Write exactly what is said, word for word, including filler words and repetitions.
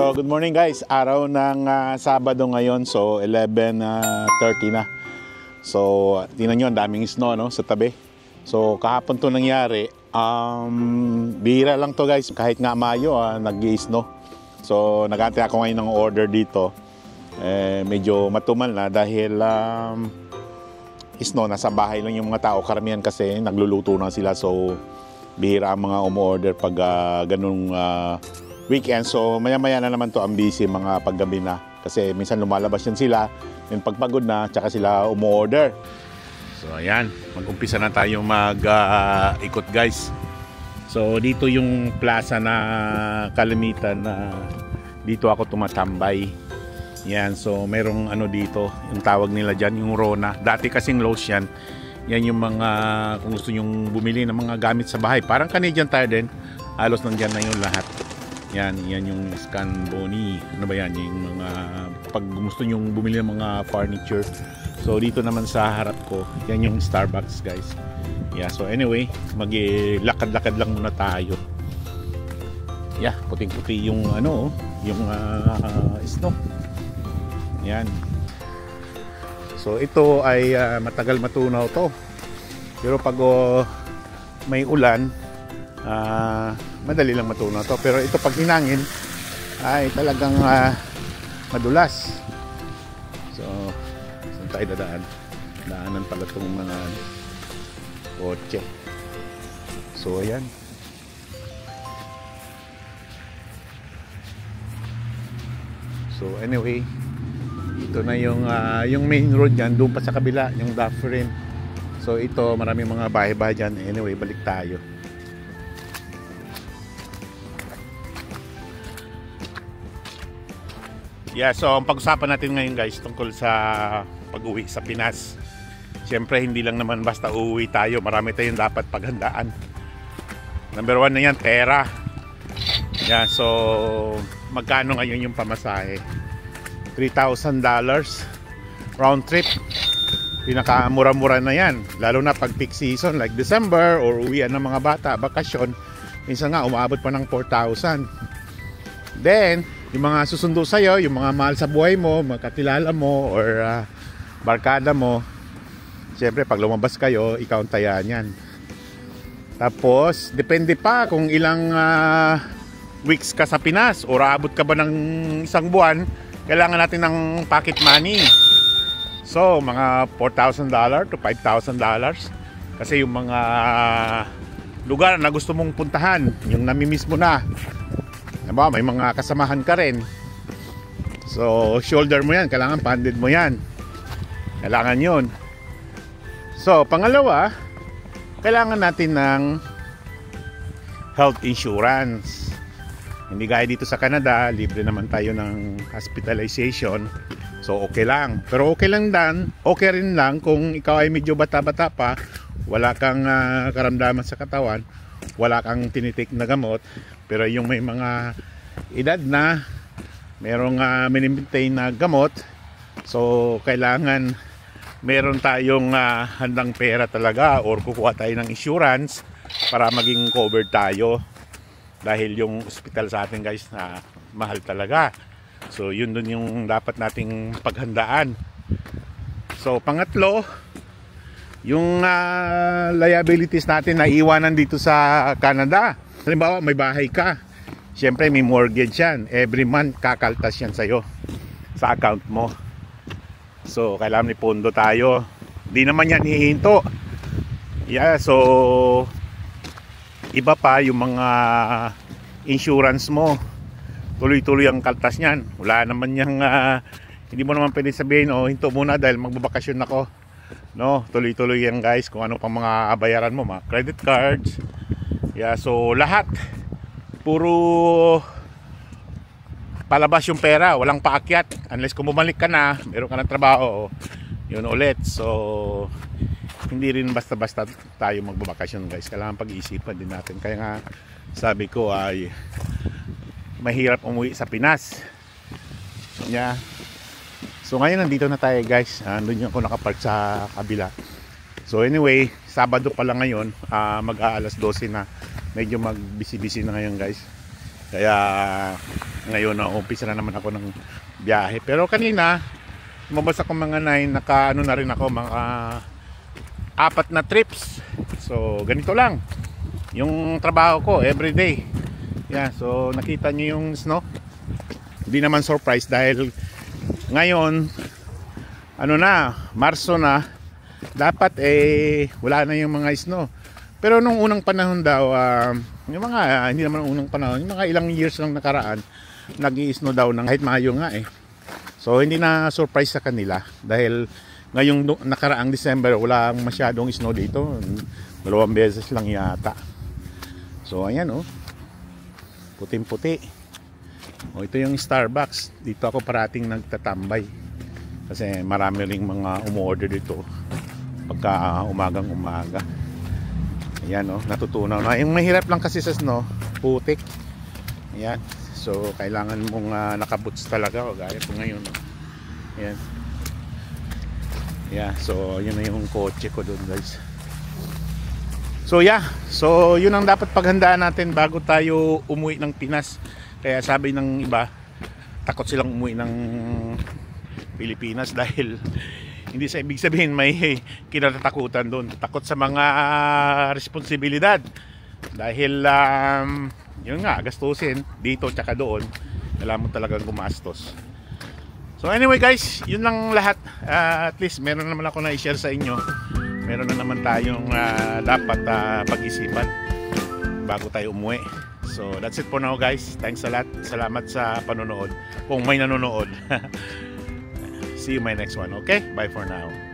So good morning guys, araw ng uh, Sabado ngayon, so eleven thirty na. So tingnan nyo, ang daming snow no, sa tabi. So kahapon to nangyari, um, bihira lang to guys, kahit nga Mayo uh, nag-i-snow. So nag-aantay ako ngayon ng order dito, eh, medyo matumal na dahil um, snow, nasa bahay lang yung mga tao, karamihan kasi nagluluto na sila. So bihira ang mga umorder pag uh, ganung uh, weekend. So maya-maya na naman to ang busy mga paggabi na. Kasi minsan lumalabas yan sila, yung pagpagod na, tsaka sila umorder. So ayan, mag-umpisa na tayo mag-ikot uh, guys. So dito yung plaza na kalimitan na dito ako tumatambay. Yan, so merong ano dito, yung tawag nila dyan, yung Rona. Dati kasing Lowe's yan. Yan yung mga, kung gusto nyong bumili ng mga gamit sa bahay. Parang Canadian Tire din, halos nandyan na yung lahat. Yan, yan yung Scanboni. Ano ba yan? Yung mga, pag gusto nyong bumili ng mga furniture. So dito naman sa harap ko, yan yung Starbucks guys. Yeah, so anyway, mag-lakad-lakad lang muna tayo. Yeah, puting-puti yung ano, yung uh, snow. Yan. So ito ay uh, matagal matunaw to. Pero pag uh, may ulan, uh, madali lang matunaw to. Pero ito pag hinangin ay talagang uh, madulas. So saan tayo dadaan? Daanan pala itong mga kotse. So ayan. So anyway, ito na yung uh, yung main road dyan, doon pa sa kabila, yung Dufferin. So ito, maraming mga bahay-bahay dyan. Anyway, balik tayo. Yeah, so ang pag-usapan natin ngayon guys tungkol sa pag-uwi sa Pinas. Siyempre hindi lang naman basta uuwi tayo, marami tayong dapat paghandaan. Number one na yan, pera. Yeah, so magkano ngayon yung pamasahe? three thousand dollars round trip. Pinakamura-mura na yan, lalo na pag peak season like December or uwian ng mga bata, bakasyon, minsan nga umaabot pa ng four thousand. Then yung mga susundo sa'yo, yung mga mahal sa buhay mo, magkakilala mo or uh, barkada mo, siyempre pag lumabas kayo, ikaw ang tayaan yan. Tapos depende pa kung ilang uh, weeks ka sa Pinas o aabot ka ba ng isang buwan, kailangan natin ng pocket money. So mga four thousand dollars to five thousand dollars. Kasi yung mga lugar na gusto mong puntahan, yung namimiss mo na, diba? May mga kasamahan ka rin. So shoulder mo yan, kailangan funded mo yan. Kailangan yun. So pangalawa, kailangan natin ng health insurance. Hindi gaya dito sa Canada, libre naman tayo ng hospitalization. So okay lang. Pero okay lang dan, okay rin lang kung ikaw ay medyo bata-bata pa, wala kang uh, karamdaman sa katawan, wala kang tinitik na gamot, pero yung may mga edad na, merong uh, minimaintain na gamot, so kailangan meron tayong uh, handang pera talaga or kukuha tayo ng insurance para maging covered tayo. Dahil yung hospital sa atin guys na mahal talaga. So yun dun yung dapat nating paghandaan. So pangatlo, yung uh, liabilities natin na iwanan dito sa Canada. Halimbawa may bahay ka, syempre may mortgage yan. Every month kakaltas yan sa'yo sa account mo. So kailangan may pondo tayo. Di naman yan hihinto. Yeah, so iba pa yung mga insurance mo, tuloy-tuloy ang kaltas niyan. Wala naman yung uh, hindi mo naman pwede sabihin, oh hinto muna dahil magbabakasyon ako. No, tuloy-tuloy yan guys, kung ano pang mga bayaran mo, mga credit cards. Yeah, so lahat puro palabas yung pera, walang paakyat unless kung bumalik ka na, meron ka ng trabaho, yun ulit. So hindi rin basta-basta tayo magbabakasyon guys, kailangan pag-iisipan din natin. Kaya nga sabi ko ay mahirap umuwi sa Pinas. Yeah. So ngayon nandito na tayo guys, andun yung ako nakapark sa kabila. So anyway, Sabado pa lang ngayon, uh, mag-aalas dose na, medyo mag-busy-busy na ngayon guys. Kaya ngayon na umpisa na naman ako ng biyahe. Pero kanina lumabas ako mga nine, naka ano na rin ako mga apat na trips. So ganito lang yung trabaho ko everyday. Yeah, so nakita niyo yung snow. Hindi naman surprise dahil ngayon ano na, Marso na, dapat eh wala na yung mga snow. Pero nung unang panahon daw, uh, yung mga hindi naman unang panahon, yung mga ilang years lang nakaraan, nag-i-snow daw ng kahit Mayo nga eh. So hindi na surprise sa kanila dahil ngayong nakaraang December wala masyadong snow dito. Dalawang beses lang yata. So ayan oh. Puting-puti. O ito yung Starbucks. Dito ako parating nagtatambay. Kasi marami ring mga umu-order dito pagka umagang umaga. Ayan oh, natutunaw na. Yung mahirap lang kasi sa snow, putik. Ayan. So kailangan mong uh, nakaboots talaga o gaya po ngayon. Ayan. Yeah, so yun na yung kotse ko doon guys. So yeah, so yun ang dapat paghandaan natin bago tayo umuwi ng Pinas. Kaya sabi ng iba, takot silang umuwi ng Pilipinas dahil hindi sa ibig sabihin may kinatatakutan doon. Takot sa mga responsibilidad dahil um, yun nga, gastusin dito tsaka doon. Kailangan mo talagang gumastos. So anyway guys, yun lang lahat. Uh, at least meron naman ako na i-share sa inyo. Meron na naman tayong uh, dapat uh, pag-isipan bago tayo umuwi. So that's it for now guys. Thanks a lot. Salamat sa panonood. Kung may nanonood. See you my next one. Okay? Bye for now.